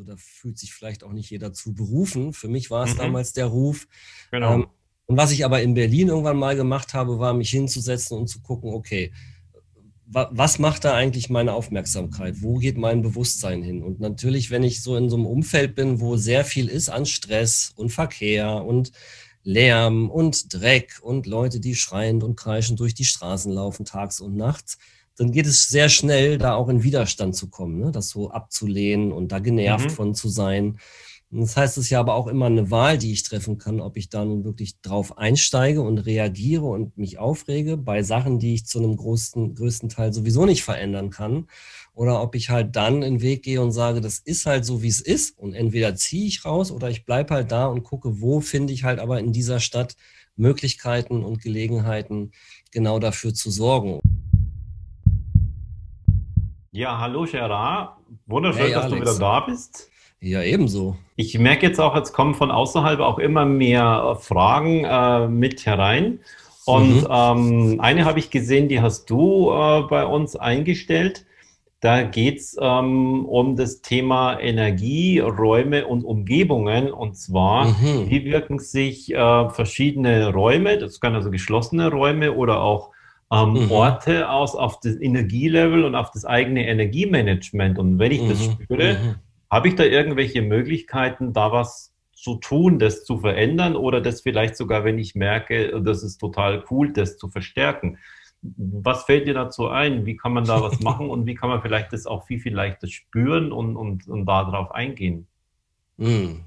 Da fühlt sich vielleicht auch nicht jeder zu berufen. Für mich war es Mhm. damals der Ruf. Ähm, Genau. und was ich aber in Berlin irgendwann mal gemacht habe, war mich hinzusetzen und zu gucken, okay, was macht da eigentlich meine Aufmerksamkeit? Wo geht mein Bewusstsein hin? Und natürlich, wenn ich so in so einem Umfeld bin, wo sehr viel ist an Stress und Verkehr und Lärm und Dreck und Leute, die schreiend und kreischend durch die Straßen laufen, tags und nachts, dann geht es sehr schnell, da auch in Widerstand zu kommen, ne? Das so abzulehnen und da genervt Mhm. von zu sein. Und das heißt, es ist ja aber auch immer eine Wahl, die ich treffen kann, ob ich da nun wirklich drauf einsteige und reagiere und mich aufrege bei Sachen, die ich zu einem größten Teil sowieso nicht verändern kann. Oder ob ich halt dann den Weg gehe und sage, das ist halt so, wie es ist. Und entweder ziehe ich raus oder ich bleibe halt da und gucke, wo finde ich halt aber in dieser Stadt Möglichkeiten und Gelegenheiten, genau dafür zu sorgen. Ja, hallo Gerard. Wunderschön, Hey dass du wieder Alex, da bist. ja ebenso. Ich merke jetzt auch, jetzt kommen von außerhalb auch immer mehr Fragen mit herein. Und Mhm. eine habe ich gesehen, die hast du bei uns eingestellt. Da geht es um das Thema Energie, Räume und Umgebungen. Und zwar, Mhm. wie wirken sich verschiedene Räume, das können also geschlossene Räume oder auch Mhm. Orte aus auf das Energielevel und auf das eigene Energiemanagement. Und wenn ich das Mhm. spüre, Mhm. habe ich da irgendwelche Möglichkeiten, da was zu tun, das zu verändern oder das vielleicht sogar, wenn ich merke, das ist total cool, das zu verstärken? Was fällt dir dazu ein? Wie kann man da was machen und wie kann man vielleicht das auch viel, viel leichter spüren und darauf eingehen? Mhm.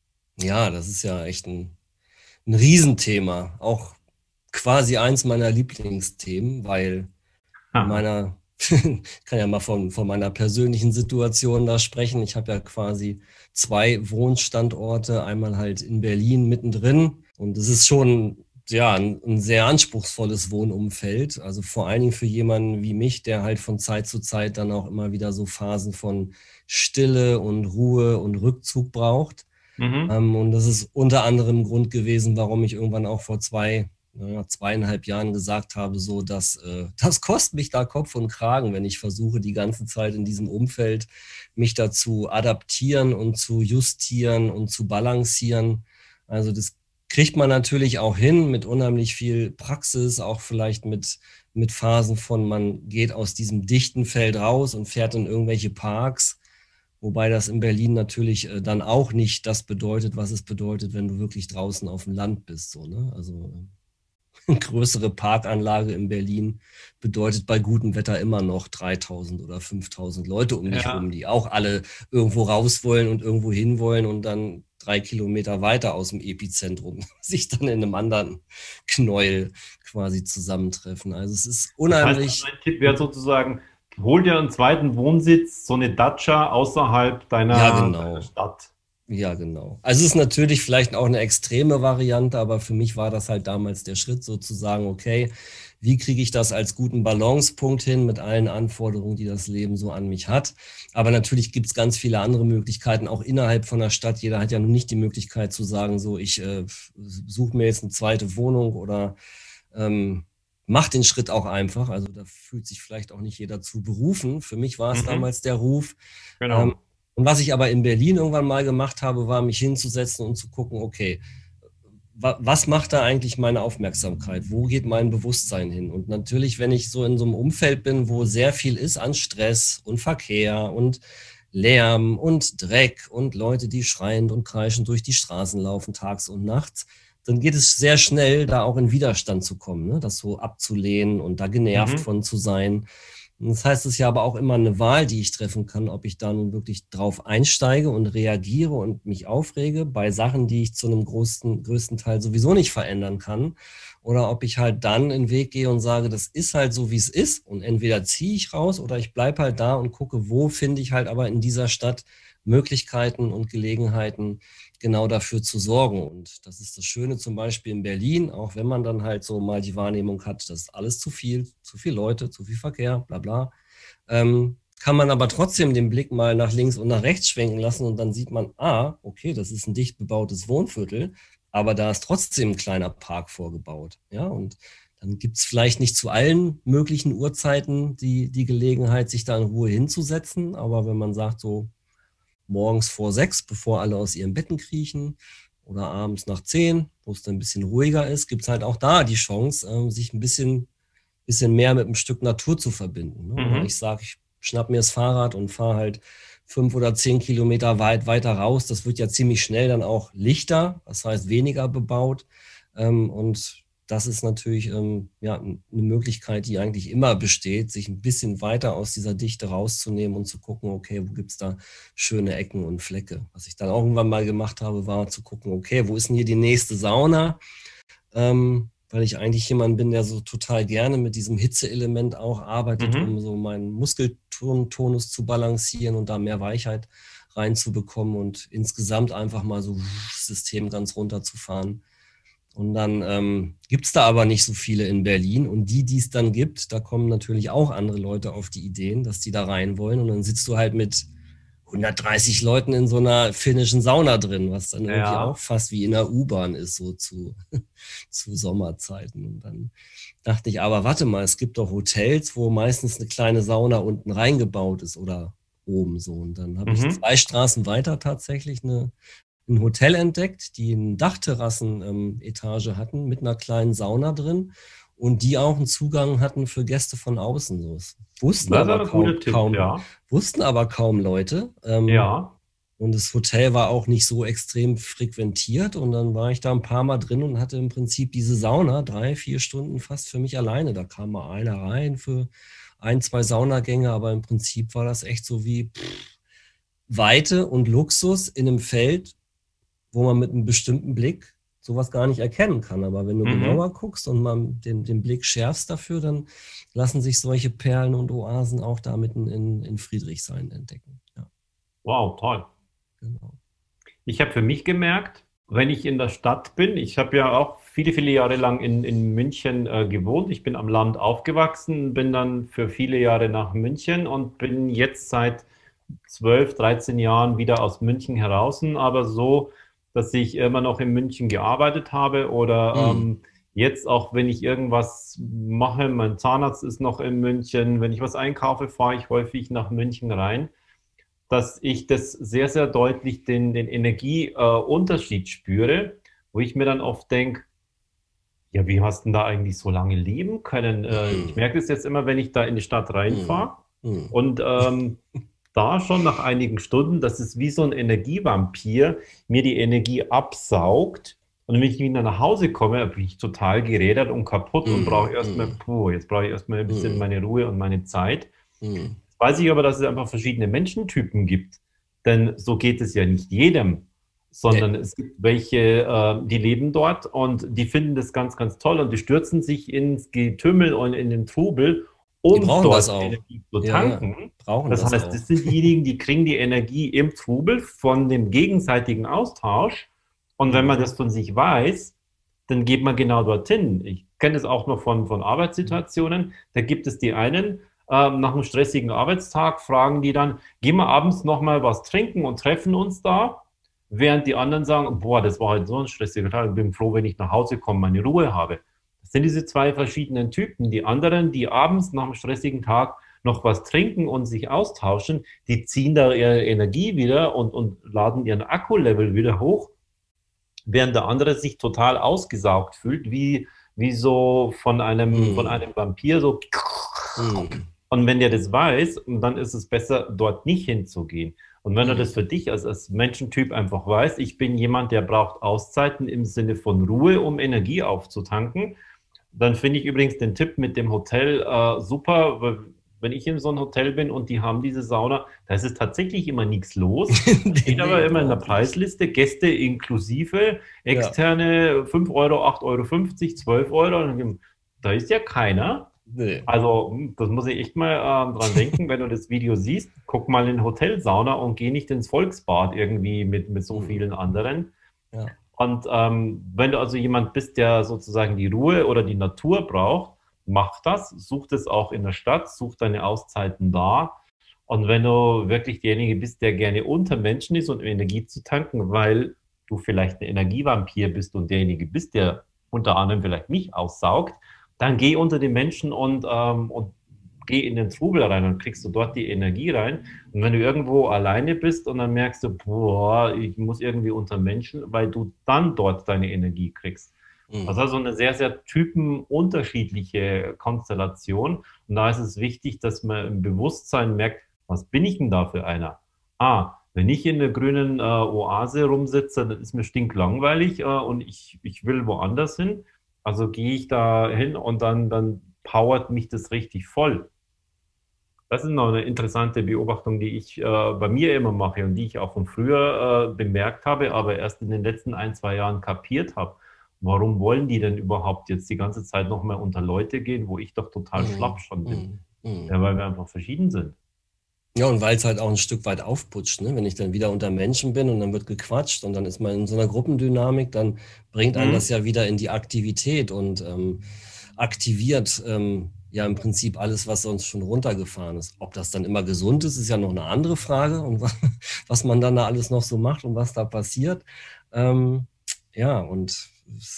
Ja, das ist ja echt ein Riesenthema. Auch quasi eins meiner Lieblingsthemen, weil in meiner, ich kann ja mal von meiner persönlichen Situation da sprechen. Ich habe ja quasi zwei Wohnstandorte, einmal halt in Berlin mittendrin. Und es ist schon ja ein sehr anspruchsvolles Wohnumfeld. Also vor allen Dingen für jemanden wie mich, der halt von Zeit zu Zeit dann auch immer wieder so Phasen von Stille und Ruhe und Rückzug braucht. Mhm. Und das ist unter anderem Grund gewesen, warum ich irgendwann auch vor zweieinhalb Jahren gesagt habe, so dass das kostet mich da Kopf und Kragen, wenn ich versuche, die ganze Zeit in diesem Umfeld mich dazu adaptieren und zu justieren und zu balancieren. Also das kriegt man natürlich auch hin mit unheimlich viel Praxis, auch vielleicht mit Phasen von, man geht aus diesem dichten Feld raus und fährt in irgendwelche Parks. Wobei das in Berlin natürlich dann auch nicht das bedeutet, was es bedeutet, wenn du wirklich draußen auf dem Land bist. So, ne? Also eine größere Parkanlage in Berlin bedeutet bei gutem Wetter immer noch 3.000 oder 5.000 Leute um dich rum, Ja, die auch alle irgendwo raus wollen und irgendwo hin wollen und dann 3 Kilometer weiter aus dem Epizentrum sich dann in einem anderen Knäuel quasi zusammentreffen. Also es ist das heißt, unheimlich. mein Tipp wäre sozusagen, hol dir einen zweiten Wohnsitz, so eine Datscha außerhalb Ja, deiner genau. Stadt. Ja, genau. Also es ist natürlich vielleicht auch eine extreme Variante, aber für mich war das halt damals der Schritt, sozusagen, okay, wie kriege ich das als guten Balancepunkt hin mit allen Anforderungen, die das Leben so an mich hat. Aber natürlich gibt es ganz viele andere Möglichkeiten, auch innerhalb von der Stadt. Jeder hat ja nun nicht die Möglichkeit zu sagen, so, ich suche mir jetzt eine zweite Wohnung oder ähm, mach den Schritt auch einfach. Also da fühlt sich vielleicht auch nicht jeder zu berufen. Für mich war es Mhm. damals der Ruf. Ähm, Genau. und was ich aber in Berlin irgendwann mal gemacht habe, war mich hinzusetzen und zu gucken, okay, was macht da eigentlich meine Aufmerksamkeit? Wo geht mein Bewusstsein hin? Und natürlich, wenn ich so in so einem Umfeld bin, wo sehr viel ist an Stress und Verkehr und Lärm und Dreck und Leute, die schreiend und kreischend durch die Straßen laufen, tags und nachts, dann geht es sehr schnell, da auch in Widerstand zu kommen, ne? Das so abzulehnen und da genervt Mhm. von zu sein. Und das heißt, es ist ja aber auch immer eine Wahl, die ich treffen kann, ob ich da nun wirklich drauf einsteige und reagiere und mich aufrege bei Sachen, die ich zu einem größten Teil sowieso nicht verändern kann. Oder ob ich halt dann den Weg gehe und sage, das ist halt so, wie es ist. Und entweder ziehe ich raus oder ich bleibe halt da und gucke, wo finde ich halt aber in dieser Stadt Möglichkeiten und Gelegenheiten, genau dafür zu sorgen. Und das ist das Schöne zum Beispiel in Berlin, auch wenn man dann halt so mal die Wahrnehmung hat, das ist alles zu viel Leute, zu viel Verkehr, bla bla, kann man aber trotzdem den Blick mal nach links und nach rechts schwenken lassen und dann sieht man, okay, das ist ein dicht bebautes Wohnviertel, aber da ist trotzdem ein kleiner Park vorgebaut. Ja, und dann gibt es vielleicht nicht zu allen möglichen Uhrzeiten die Gelegenheit, sich da in Ruhe hinzusetzen, aber wenn man sagt, so morgens vor 6, bevor alle aus ihren Betten kriechen, oder abends nach 10, wo es dann ein bisschen ruhiger ist, gibt es halt auch da die Chance, sich ein bisschen mehr mit einem Stück Natur zu verbinden. Ne? Oder ich sage, ich schnapp mir das Fahrrad und fahre halt 5 oder 10 Kilometer weiter raus. Das wird ja ziemlich schnell dann auch lichter, das heißt weniger bebaut. Und das ist natürlich ja, eine Möglichkeit, die eigentlich immer besteht, sich ein bisschen weiter aus dieser Dichte rauszunehmen und zu gucken, okay, wo gibt es da schöne Ecken und Flecke. Was ich dann auch irgendwann mal gemacht habe, war zu gucken, okay, wo ist denn hier die nächste Sauna? Weil ich eigentlich jemand bin, der so total gerne mit diesem Hitzeelement auch arbeitet, um so meinen Muskeltonus zu balancieren und da mehr Weichheit reinzubekommen und insgesamt einfach mal so das System ganz runterzufahren. Und dann gibt es da aber nicht so viele in Berlin. Und die es dann gibt, da kommen natürlich auch andere Leute auf die Ideen, dass die da rein wollen. Und dann sitzt du halt mit 130 Leuten in so einer finnischen Sauna drin, was dann irgendwie auch fast wie in der U-Bahn ist, so zu Sommerzeiten. Und dann dachte ich, aber warte mal, es gibt doch Hotels, wo meistens eine kleine Sauna unten reingebaut ist oder oben so. Und dann habe ich 2 Straßen weiter tatsächlich ein Hotel entdeckt, die eine Dachterrassen-Etage hatten mit einer kleinen Sauna drin und die auch einen Zugang hatten für Gäste von außen. So. Wussten aber kaum Leute. Und das Hotel war auch nicht so extrem frequentiert. Und dann war ich da ein paar Mal drin und hatte im Prinzip diese Sauna 3-4 Stunden fast für mich alleine. Da kam mal einer rein für 1-2 Saunagänge, aber im Prinzip war das echt so wie Weite und Luxus in einem Feld, wo man mit einem bestimmten Blick sowas gar nicht erkennen kann. Aber wenn du genauer guckst und mal den Blick schärfst dafür, dann lassen sich solche Perlen und Oasen auch da mitten in Friedrichshain entdecken. Ja. Wow, toll. Genau. Ich habe für mich gemerkt, wenn ich in der Stadt bin, ich habe ja auch viele, viele Jahre lang in München gewohnt. Ich bin am Land aufgewachsen, bin dann für viele Jahre nach München und bin jetzt seit 12, 13 Jahren wieder aus München heraus, aber so, dass ich immer noch in München gearbeitet habe oder jetzt auch, wenn ich irgendwas mache, mein Zahnarzt ist noch in München, wenn ich was einkaufe, fahre ich häufig nach München rein, dass ich das sehr, sehr deutlich den Energieunterschied spüre, wo ich mir dann oft denke, ja, wie hast du denn da eigentlich so lange leben können? Ich merke es jetzt immer, wenn ich da in die Stadt reinfahre und da schon nach einigen Stunden, dass es wie so ein Energievampir mir die Energie absaugt. Und wenn ich wieder nach Hause komme, bin ich total gerädert und kaputt und brauche jetzt brauche ich erstmal ein bisschen meine Ruhe und meine Zeit. Jetzt weiß ich aber, dass es einfach verschiedene Menschentypen gibt. Denn so geht es ja nicht jedem, sondern es gibt welche, die leben dort und die finden das ganz, ganz toll und die stürzen sich ins Getümmel und in den Trubel, um dort Energie zu tanken. Das heißt, das sind diejenigen, die kriegen die Energie im Trubel von dem gegenseitigen Austausch. Und wenn man das von sich weiß, dann geht man genau dorthin. Ich kenne das auch noch von Arbeitssituationen. Da gibt es die einen, nach einem stressigen Arbeitstag fragen die dann, gehen wir abends noch mal was trinken und treffen uns da? Während die anderen sagen, boah, das war halt so ein stressiger Tag, ich bin froh, wenn ich nach Hause komme, meine Ruhe habe. Das sind diese 2 verschiedenen Typen. Die anderen, die abends nach einem stressigen Tag noch was trinken und sich austauschen, die ziehen da ihre Energie wieder und laden ihren Akkulevel wieder hoch, während der andere sich total ausgesaugt fühlt, wie so von einem Vampir, so. Und wenn der das weiß, dann ist es besser, dort nicht hinzugehen. Und wenn du das für dich als Menschentyp einfach weißt, ich bin jemand, der braucht Auszeiten im Sinne von Ruhe, um Energie aufzutanken, dann finde ich übrigens den Tipp mit dem Hotel super, weil wenn ich in so einem Hotel bin und die haben diese Sauna, da ist es tatsächlich immer nichts los. Steht aber immer in der Preisliste, Gäste inklusive, externe 5 Euro, 8,50 Euro, 12 Euro. Da ist ja keiner. Nee. Also, das muss ich echt mal dran denken, wenn du das Video siehst, guck mal in Hotelsauna und geh nicht ins Volksbad irgendwie mit so vielen anderen. Ja. Und wenn du also jemand bist, der sozusagen die Ruhe oder die Natur braucht, mach das, such das auch in der Stadt, such deine Auszeiten da. Und wenn du wirklich derjenige bist, der gerne unter Menschen ist und Energie zu tanken, weil du vielleicht ein Energievampir bist und derjenige bist, der unter anderem vielleicht mich aussaugt, dann geh unter den Menschen und geh in den Trubel rein und kriegst du dort die Energie rein. Und wenn du irgendwo alleine bist und dann merkst du, boah, ich muss irgendwie unter Menschen, weil du dann dort deine Energie kriegst. Also eine sehr, sehr typenunterschiedliche Konstellation. Und da ist es wichtig, dass man im Bewusstsein merkt, was bin ich denn da für einer? Wenn ich in der grünen Oase rumsitze, dann ist mir stinklangweilig und ich will woanders hin. Also gehe ich da hin und dann powert mich das richtig voll. Das ist noch eine interessante Beobachtung, die ich bei mir immer mache und die ich auch von früher bemerkt habe, aber erst in den letzten 1, 2 Jahren kapiert habe. Warum wollen die denn überhaupt jetzt die ganze Zeit noch mal unter Leute gehen, wo ich doch total schlapp schon bin? Ja, weil wir einfach verschieden sind. Ja, und weil es halt auch ein Stück weit aufputscht, ne? Wenn ich dann wieder unter Menschen bin und dann wird gequatscht und dann ist man in so einer Gruppendynamik, dann bringt einen das ja wieder in die Aktivität und aktiviert ja im Prinzip alles, was sonst schon runtergefahren ist. Ob das dann immer gesund ist, ist ja noch eine andere Frage und was man dann da alles noch so macht und was da passiert. Ja, und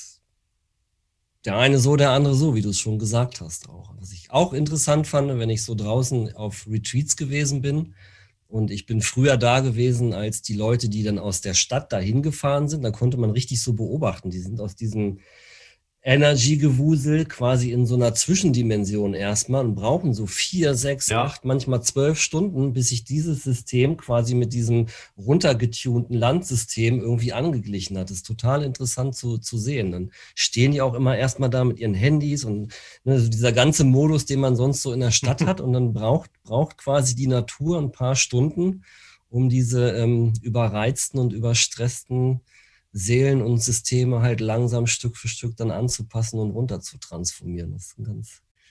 der eine so, der andere so, wie du es schon gesagt hast auch. Was ich auch interessant fand, wenn ich so draußen auf Retreats gewesen bin und ich bin früher da gewesen als die Leute, die dann aus der Stadt dahin gefahren sind, da konnte man richtig so beobachten. Die sind aus diesem Energy-Gewusel quasi in so einer Zwischendimension erstmal und brauchen so 4, 6, 8, manchmal 12 Stunden, bis sich dieses System quasi mit diesem runtergetunten Landsystem irgendwie angeglichen hat. Das ist total interessant zu sehen. Dann stehen die auch immer erstmal da mit ihren Handys und ne, so dieser ganze Modus, den man sonst so in der Stadt hat und dann braucht quasi die Natur ein paar Stunden, um diese überreizten und überstressten Seelen und Systeme halt langsam Stück für Stück dann anzupassen und runter zu transformieren. Das ist ein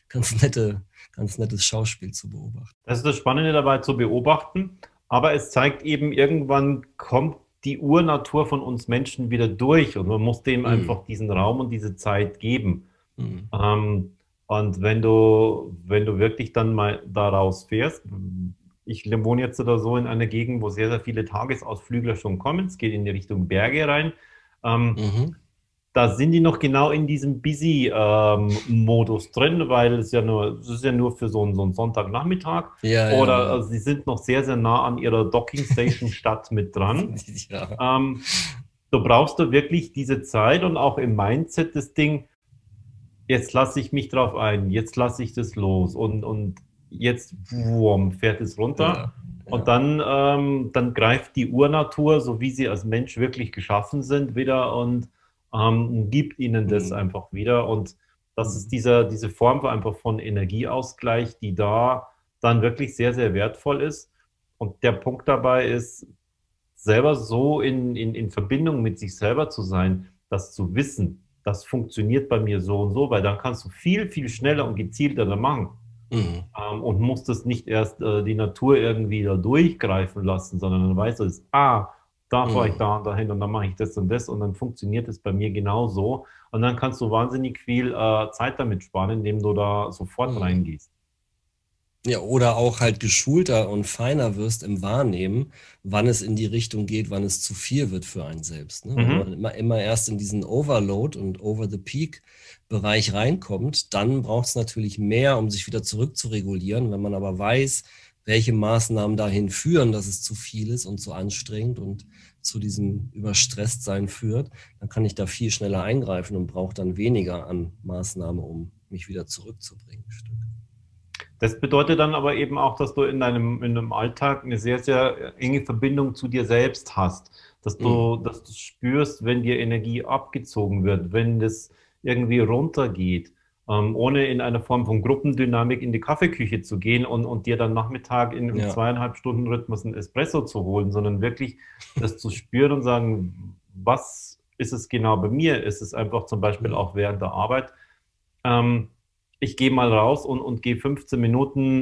ganz nettes Schauspiel zu beobachten. Das ist das Spannende dabei zu beobachten, aber es zeigt eben, irgendwann kommt die Urnatur von uns Menschen wieder durch und man muss dem einfach diesen Raum und diese Zeit geben. Und wenn du wirklich dann mal da rausfährst, ich wohne jetzt oder so in einer Gegend, wo sehr, sehr viele Tagesausflügler schon kommen. Es geht in die Richtung Berge rein. Da sind die noch genau in diesem Busy-Modus drin, weil es ist ja nur für so einen Sonntagnachmittag. Ja, oder Also sie sind noch sehr, sehr nah an ihrer Dockingstation-Stadt mit dran. Du brauchst da wirklich diese Zeit und auch im Mindset das Ding, jetzt lasse ich mich drauf ein, jetzt lasse ich das los und jetzt fährt es runter und dann greift die Urnatur, so wie sie als Mensch wirklich geschaffen sind, wieder und gibt ihnen das einfach wieder. Und das ist diese Form einfach von Energieausgleich, die da dann wirklich sehr, sehr wertvoll ist. Und der Punkt dabei ist, selber so in Verbindung mit sich selber zu sein, das zu wissen, das funktioniert bei mir so und so, weil dann kannst du viel, viel schneller und gezielter da machen. Und musst das nicht erst die Natur irgendwie da durchgreifen lassen, sondern dann weißt du, da fahre ich da und dahin und dann mache ich das und dann funktioniert es bei mir genauso. Und dann kannst du wahnsinnig viel Zeit damit sparen, indem du da sofort reingehst. Ja, oder auch halt geschulter und feiner wirst im Wahrnehmen, wann es in die Richtung geht, wann es zu viel wird für einen selbst. Ne? Wenn man immer erst in diesen Overload und Over-the-Peak-Bereich reinkommt, dann braucht es natürlich mehr, um sich wieder zurückzuregulieren. Wenn man aber weiß, welche Maßnahmen dahin führen, dass es zu viel ist und zu anstrengend und zu diesem Überstresstsein führt, dann kann ich da viel schneller eingreifen und brauche dann weniger an Maßnahmen, um mich wieder zurückzubringen. Das bedeutet dann aber eben auch, dass du in deinem Alltag eine sehr, sehr enge Verbindung zu dir selbst hast. Dass du spürst, wenn dir Energie abgezogen wird, wenn das irgendwie runtergeht, ohne in einer Form von Gruppendynamik in die Kaffeeküche zu gehen und dir dann Nachmittag in 2,5 Stunden Rhythmus ein Espresso zu holen, sondern wirklich das zu spüren und sagen, was ist es genau bei mir? Ist es einfach zum Beispiel auch während der Arbeit? Ich gehe mal raus und gehe 15 Minuten,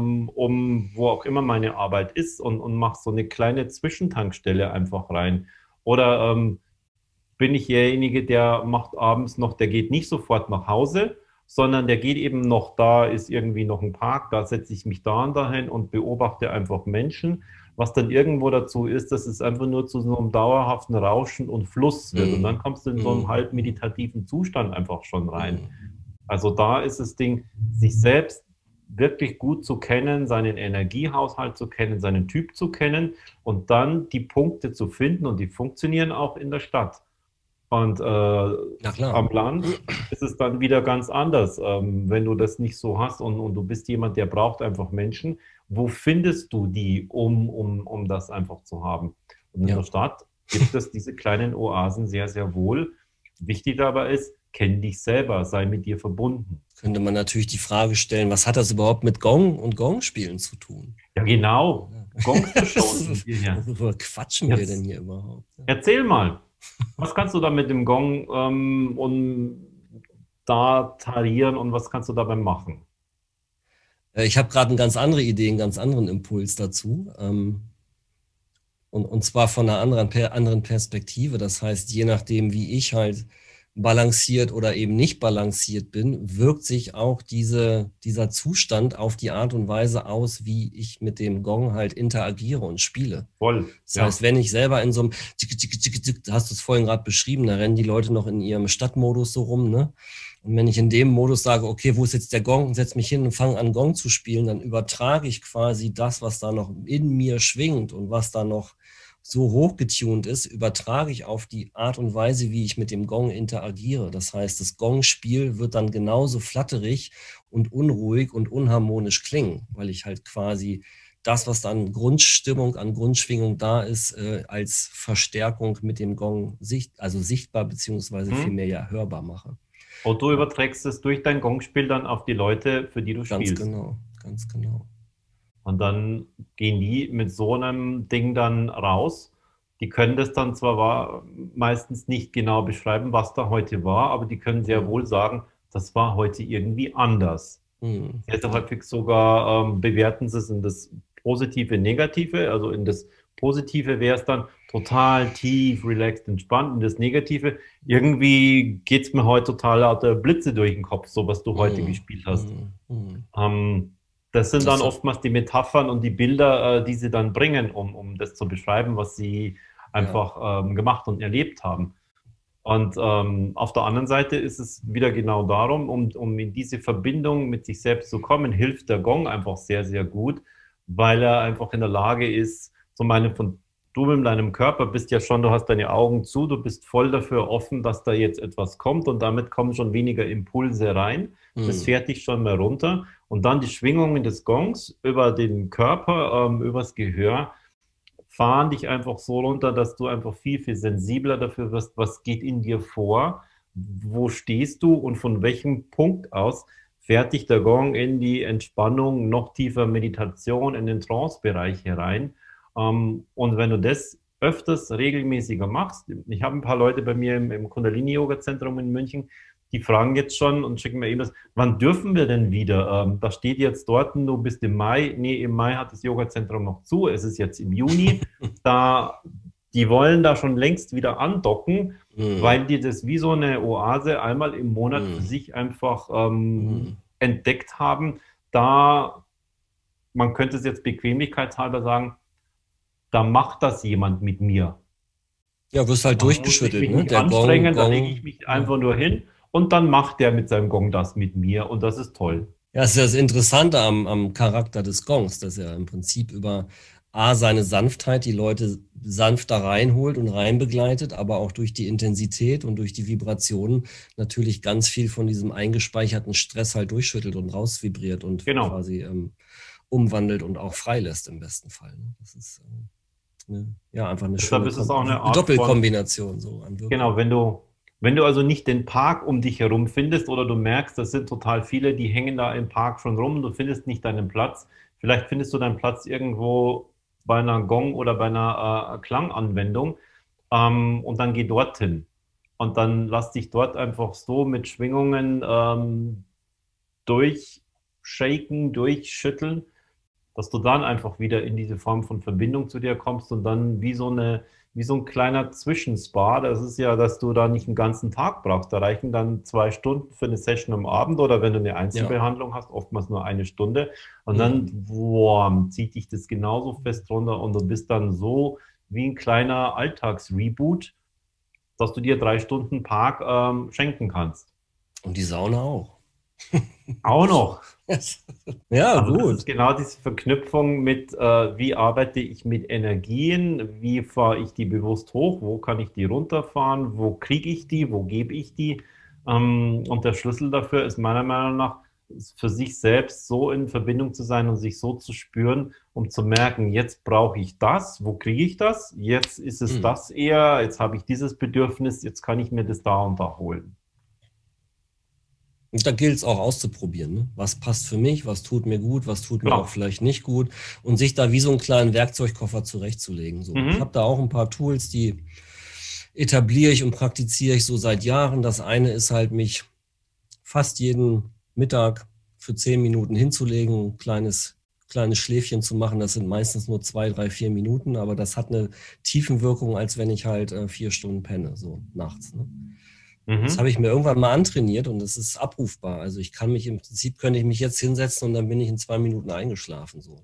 wo auch immer meine Arbeit ist und mache so eine kleine Zwischentankstelle einfach rein. Oder bin ich derjenige, der macht abends noch, der geht nicht sofort nach Hause, sondern der geht eben noch, da ist irgendwie noch ein Park, da setze ich mich da und dahin und beobachte einfach Menschen, was dann irgendwo dazu ist, dass es einfach nur zu so einem dauerhaften Rauschen und Fluss wird. Und dann kommst du in so einen halb meditativen Zustand einfach schon rein. Also da ist das Ding, sich selbst wirklich gut zu kennen, seinen Energiehaushalt zu kennen, seinen Typ zu kennen und dann die Punkte zu finden und die funktionieren auch in der Stadt. Und Na klar. am Land ist es dann wieder ganz anders, wenn du das nicht so hast und du bist jemand, der braucht einfach Menschen. Wo findest du die, um das einfach zu haben? Und in der Ja. Stadt gibt es diese kleinen Oasen sehr, sehr wohl. Wichtig dabei ist, kenn dich selber, sei mit dir verbunden. Könnte man natürlich die Frage stellen, was hat das überhaupt mit Gong und Gongspielen zu tun? Ja, genau. Gongs zu schauen. Worüber quatschen wir denn Jetzt hier überhaupt? erzähl mal, was kannst du da mit dem Gong und da tarieren und was kannst du dabei machen? Ich habe gerade eine ganz andere Idee, einen ganz anderen Impuls dazu. Und zwar von einer anderen Perspektive. Das heißt, je nachdem, wie ich halt balanciert oder eben nicht balanciert bin, wirkt sich auch dieser Zustand auf die Art und Weise aus, wie ich mit dem Gong halt interagiere und spiele. Voll, Das ja. heißt, wenn ich selber in so einem, hast du es vorhin gerade beschrieben, da rennen die Leute noch in ihrem Stadtmodus so rum, ne? Und wenn ich in dem Modus sage, okay, wo ist jetzt der Gong, und setze mich hin und fange an, Gong zu spielen, dann übertrage ich quasi das, was da noch in mir schwingt und was da noch so hochgetunt ist, übertrage ich auf die Art und Weise, wie ich mit dem Gong interagiere. Das heißt, das Gongspiel wird dann genauso flatterig und unruhig und unharmonisch klingen, weil ich halt quasi das, was dann Grundstimmung, an Grundschwingung da ist, als Verstärkung mit dem Gong sichtbar beziehungsweise vielmehr ja hörbar mache. Und du überträgst es durch dein Gongspiel dann auf die Leute, für die du Ganz spielst. genau, ganz genau. Und dann gehen die mit so einem Ding dann raus. Die können das dann zwar meistens nicht genau beschreiben, was da heute war, aber die können sehr wohl sagen, das war heute irgendwie anders. Sehr, sehr häufig sogar bewerten sie es in das Positive, Negative. Also in das Positive wäre es dann total tief, relaxed, entspannt. Und das Negative, irgendwie geht es mir heute total lauter Blitze durch den Kopf, so was du heute gespielt hast. Das sind dann oftmals die Metaphern und die Bilder, die sie dann bringen, um das zu beschreiben, was sie einfach gemacht und erlebt haben. Und auf der anderen Seite ist es wieder genau darum, um in diese Verbindung mit sich selbst zu kommen, hilft der Gong einfach sehr, sehr gut, weil er einfach in der Lage ist, zum einen du mit deinem Körper bist ja schon, du hast deine Augen zu, du bist voll dafür offen, dass da jetzt etwas kommt und damit kommen schon weniger Impulse rein. Das fährt dich schon mal runter. Und dann die Schwingungen des Gongs über den Körper, übers Gehör, fahren dich einfach so runter, dass du einfach viel, viel sensibler dafür wirst, was geht in dir vor, wo stehst du und von welchem Punkt aus fährt dich der Gong in die Entspannung, noch tiefer Meditation, in den Trance-Bereich herein. Und wenn du das öfters regelmäßiger machst, ich habe ein paar Leute bei mir im Kundalini-Yoga-Zentrum in München, die fragen jetzt schon und schicken mir eben das, wann dürfen wir denn wieder? Da steht jetzt dort, du bist im Mai. Nee, im Mai hat das Yoga-Zentrum noch zu. Es ist jetzt im Juni. Die wollen da schon längst wieder andocken, weil die das wie so eine Oase einmal im Monat für sich einfach entdeckt haben. Da, man könnte es jetzt bequemlichkeitshalber sagen, da macht das jemand mit mir. Ja, wirst halt Da muss ich durchgeschüttelt, mich ne? nicht Der anstrengen, da lege Gong. ich mich einfach nur hin und dann macht der mit seinem Gong das mit mir und das ist toll. Ja, das ist ja das Interessante am Charakter des Gongs, dass er im Prinzip über seine Sanftheit die Leute sanft da reinholt und rein begleitet, aber auch durch die Intensität und durch die Vibrationen natürlich ganz viel von diesem eingespeicherten Stress halt durchschüttelt und rausvibriert und quasi umwandelt und auch freilässt im besten Fall. Ne? Das ist einfach eine Deshalb schöne ist es auch eine Art Doppelkombination. So an genau, wenn du also nicht den Park um dich herum findest oder du merkst, das sind total viele, die hängen da im Park schon rum, du findest nicht deinen Platz. Vielleicht findest du deinen Platz irgendwo bei einer Gong oder bei einer Klanganwendung und dann geh dorthin. Und dann lass dich dort einfach so mit Schwingungen durchshaken, durchschütteln, dass du dann einfach wieder in diese Form von Verbindung zu dir kommst und dann wie so ein kleiner Zwischenspa. Das ist ja, dass du da nicht einen ganzen Tag brauchst. Da reichen dann 2 Stunden für eine Session am Abend oder wenn du eine Einzelbehandlung hast, oftmals nur eine Stunde. Und dann zieht dich das genauso fest runter und du bist dann so wie ein kleiner Alltagsreboot, dass du dir 3 Stunden Park schenken kannst. Und die Sauna auch. Auch noch. Ja, Also das gut. ist genau diese Verknüpfung mit, wie arbeite ich mit Energien, wie fahre ich die bewusst hoch, wo kann ich die runterfahren, wo kriege ich die, wo gebe ich die. Und der Schlüssel dafür ist meiner Meinung nach, für sich selbst so in Verbindung zu sein und sich so zu spüren, um zu merken, jetzt brauche ich das, wo kriege ich das, jetzt ist es Hm. das eher, jetzt habe ich dieses Bedürfnis, jetzt kann ich mir das da und da holen. Und da gilt es auch auszuprobieren. Ne? Was passt für mich, was tut mir gut, was tut mir auch Klar. vielleicht nicht gut und sich da wie so einen kleinen Werkzeugkoffer zurechtzulegen. So. Ich habe Mhm. da auch ein paar Tools, die etabliere ich und praktiziere ich so seit Jahren. Das eine ist halt, mich fast jeden Mittag für 10 Minuten hinzulegen, ein kleines Schläfchen zu machen. Das sind meistens nur 2, 3, 4 Minuten, aber das hat eine Tiefenwirkung, als wenn ich halt 4 Stunden penne, so nachts. Ne? Das habe Mhm. ich mir irgendwann mal antrainiert und das ist abrufbar. Also ich kann mich im Prinzip, könnte ich mich jetzt hinsetzen und dann bin ich in 2 Minuten eingeschlafen. So,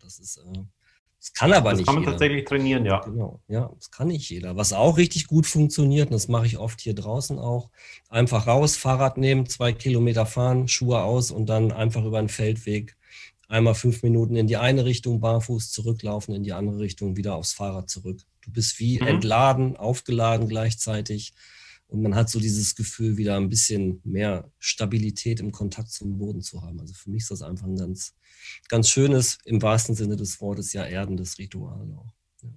das kann aber Das nicht kann man jeder. tatsächlich trainieren, ja. Genau, ja, das kann nicht jeder. Was auch richtig gut funktioniert, und das mache ich oft hier draußen auch, einfach raus, Fahrrad nehmen, 2 Kilometer fahren, Schuhe aus und dann einfach über den Feldweg einmal 5 Minuten in die eine Richtung barfuß zurücklaufen, in die andere Richtung wieder aufs Fahrrad zurück. Du bist wie Mhm. entladen, aufgeladen gleichzeitig und man hat so dieses Gefühl, wieder ein bisschen mehr Stabilität im Kontakt zum Boden zu haben. Also für mich ist das einfach ein ganz schönes, im wahrsten Sinne des Wortes, ja erdendes Ritual auch. Ja.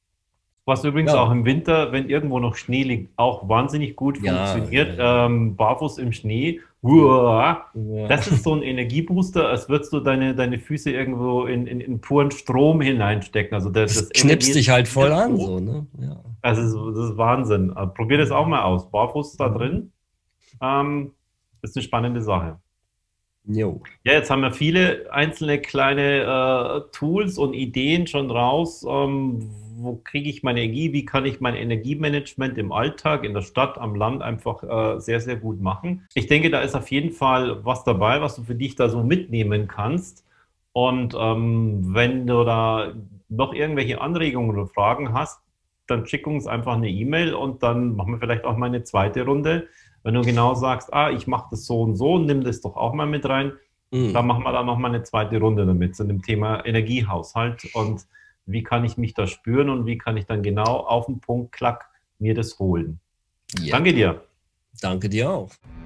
Was übrigens auch Ja, im Winter, wenn irgendwo noch Schnee liegt, auch wahnsinnig gut ja, ja, funktioniert. ja, Barfuß im Schnee. ja, Uah. ja. Das ist so ein Energiebooster, als würdest du deine Füße irgendwo in puren Strom hineinstecken. Also das Das knipst dich halt voll energisiert an, so. so, ne? Ja. Das ist Wahnsinn. Probier das auch mal aus. Barfuß da Mhm. drin. Ähm, ist eine spannende Sache. Jo. Ja, jetzt haben wir viele einzelne kleine Tools und Ideen schon raus. Wo kriege ich meine Energie? Wie kann ich mein Energiemanagement im Alltag, in der Stadt, am Land einfach sehr, sehr gut machen? Ich denke, da ist auf jeden Fall was dabei, was du für dich da so mitnehmen kannst. Und wenn du da noch irgendwelche Anregungen oder Fragen hast, dann schick uns einfach eine E-Mail und dann machen wir vielleicht auch mal eine zweite Runde. Wenn du genau sagst, ich mache das so und so, nimm das doch auch mal mit rein, da Mhm. machen wir dann nochmal eine zweite Runde damit, zu dem Thema Energiehaushalt und wie kann ich mich da spüren und wie kann ich dann genau auf den Punkt, klack, mir das holen. Ja. Danke dir. Danke dir auch.